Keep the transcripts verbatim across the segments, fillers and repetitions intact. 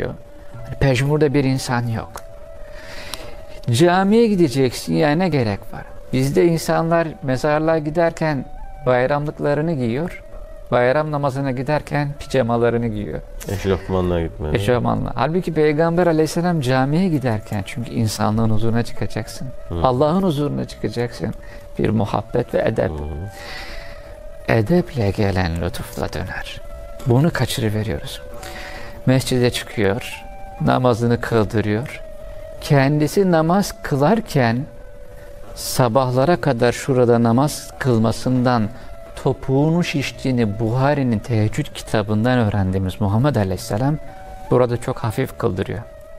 gerekiyor. Pejmurda bir insan yok. Camiye gideceksin, yani ne gerek var? Bizde insanlar mezarlığa giderken bayramlıklarını giyiyor. Bayram namazına giderken pijamalarını giyiyor. Eşofmanla gitmeli. Eşofmanla. Halbuki Peygamber Aleyhisselam camiye giderken, çünkü insanlığın huzuruna çıkacaksın. Hı. Allah'ın huzuruna çıkacaksın. Bir muhabbet ve edep. Hı. Edeple gelen lütufla döner. Bunu kaçırıveriyoruz. Mescide çıkıyor, namazını kıldırıyor. Kendisi namaz kılarken sabahlara kadar şurada namaz kılmasından topuğunu şiştiğini Buhari'nin teheccüd kitabından öğrendiğimiz Muhammed Aleyhisselam burada çok hafif kıldırıyor.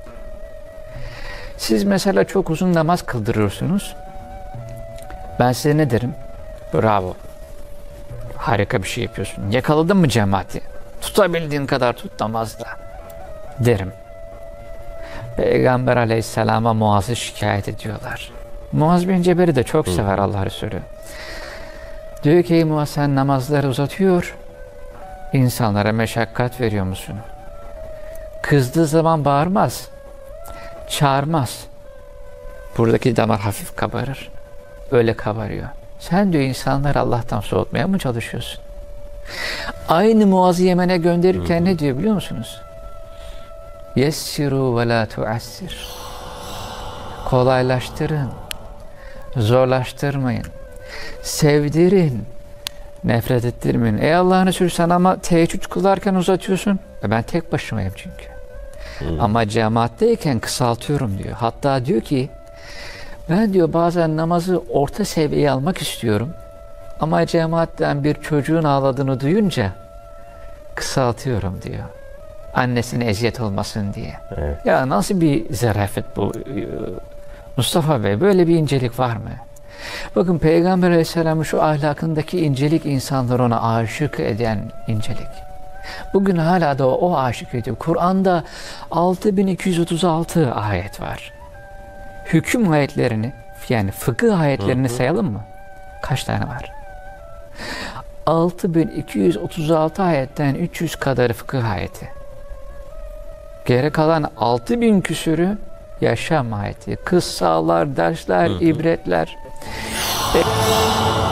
Siz mesela çok uzun namaz kıldırıyorsunuz. Ben size ne derim? Bravo. Harika bir şey yapıyorsun. Yakaladın mı cemaati? Tutabildiğin kadar tut namazda derim. Peygamber Aleyhisselam'a Muaz'ı şikayet ediyorlar. Muaz bin Cebel'i de çok sever Allah Resulü. Diyor ki, ey Muaz, sen namazları uzatıyor, insanlara meşakkat veriyor musun? Kızdığı zaman bağırmaz, çağırmaz. Buradaki damar hafif kabarır. Öyle kabarıyor. Sen diyor insanları Allah'tan soğutmaya mı çalışıyorsun? Aynı Muaz'ı Yemen'e gönderirken hı hı. ne diyor biliyor musunuz? Yessiru ve la tuassir. Kolaylaştırın, zorlaştırmayın. Sevdirin, nefret ettirmeyin. Ey Allah'ın Resulü, sen ama teheccüd kılarken uzatıyorsun. E ben tek başımayım çünkü. Hmm. Ama cemaatteyken kısaltıyorum diyor. Hatta diyor ki, ben diyor bazen namazı orta seviyeye almak istiyorum. Ama cemaatten bir çocuğun ağladığını duyunca kısaltıyorum diyor. Annesine eziyet olmasın diye. Evet. Ya nasıl bir zarafet bu Mustafa Bey, böyle bir incelik var mı? Bakın Peygamber Aleyhisselam'ın şu ahlakındaki incelik insanları ona aşık eden incelik. Bugün hala da o, o aşık ediyor. Kur'an'da altı bin iki yüz otuz altı ayet var. Hüküm ayetlerini, yani fıkıh ayetlerini hı hı. sayalım mı? Kaç tane var? altı bin iki yüz otuz altı ayetten üç yüz kadarı fıkıh ayeti. Geri kalan altı bin küsürü yaşam ayeti. Kıssalar, dersler, hı hı. ibretler. Ve